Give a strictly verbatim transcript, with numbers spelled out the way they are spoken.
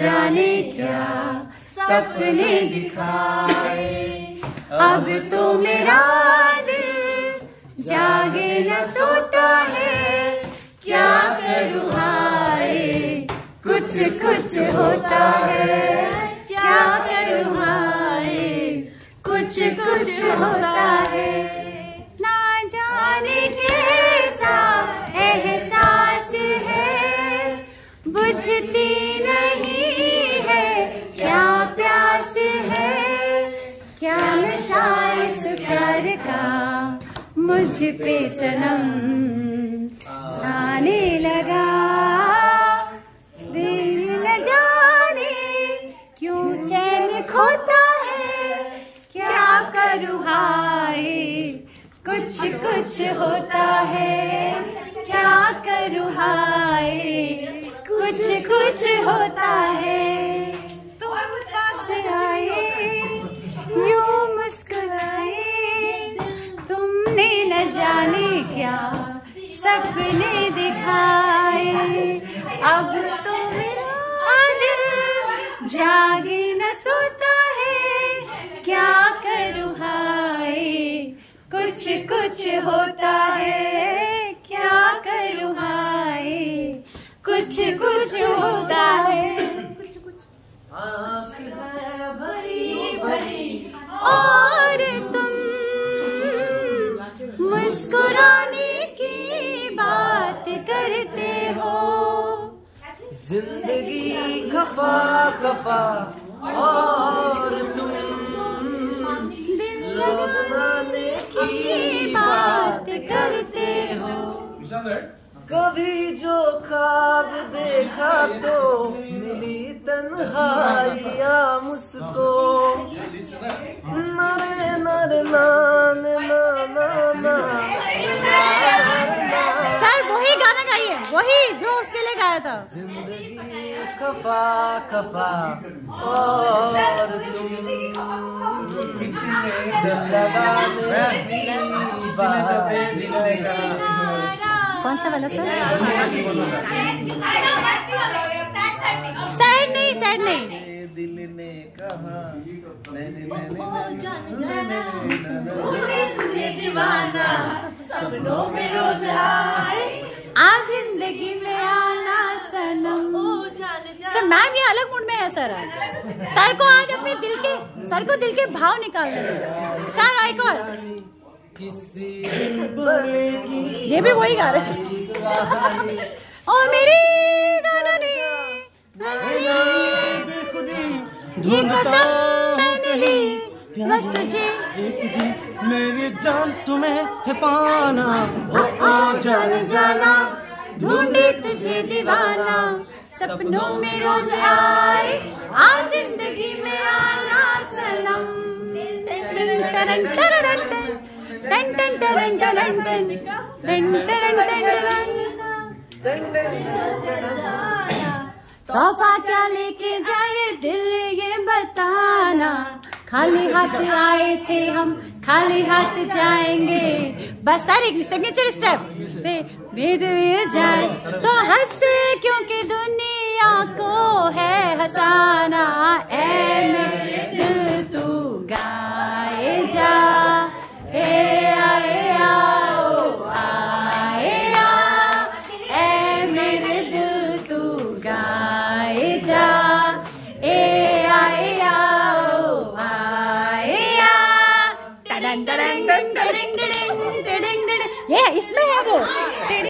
जाने क्या सपने दिखाए। अब तो मेरा दिल जागे न सोता है, क्या करूँ हाय कुछ कुछ होता है, क्या करूँ हाय कुछ कुछ होता है। ना जाने कैसा एहसास है, बुझती नहीं है क्या प्यास है, क्या नशा इस प्यार का मुझ पे सनम आने लगा। दिल न जाने क्यों चैन खोता है, क्या करूँ हाय कुछ कुछ होता है, क्या करूँ हाय कुछ कुछ होता है। तुम पास आए यूं मुस्कुराए, तुमने न जाने क्या सपने दिखाए। अब तो मेरा दिल जागे न सोता है, क्या करूँ हाय कुछ कुछ होता है, क्या करूँ हाय कुछ कुछ होता है। कुछ कुछ आस है भरी भरी और तुम मुस्कुराने की बात करते हो। जिंदगी खफा खफा और तुम दिल लगाने की बात करते हो। कभी जो ख्वाब देखा तो मिली तन्हाइया मुझको, नरे नरे नान ना ना। सर वही गाना गाइए, वही जो उसके लिए गाया था। जिंदगी खफा खफा और तुम दिल लगाने की बात। कौन सा वाला सर? सैड नहीं, सैड नहीं। दिल ने कहा तुझे दीवाना सपनों में रोज आए, आज जिंदगी में आना सनम। सर मैम ये अलग मूड में है सर आज। सर को आज अपने दिल के सर को दिल के भाव निकालने हैं। सर एक और किसी बनेगी, ये भी वही गा रहे और मेरी गाना ने ये कसम मैंने ली बस तुझे मेरी जान तुम्हें है पाना। ओ जान जाना ढूंढे तुझे दीवाना, सपनों में रोज आए आज जिंदगी में आना सनम। टरन टरन टन टन टरन टरन टन टन टरन टन। तोहफा क्या लेके जाए दिल ये बताना, खाली हाथ आए थे हम खाली हाथ जाएंगे। बस सारे सिग्नेचर स्टेप से जाए तो हंस क्योंकि दुनिया को है हंसाना। ए मेरे दिल तू गाए जा, ए आए आओ आए आ, ए मेरे दिल तू गाए जा, ए आए आओ आए आ। टडन टडन टडन टडन टडन टडन। ये इसमें है वो।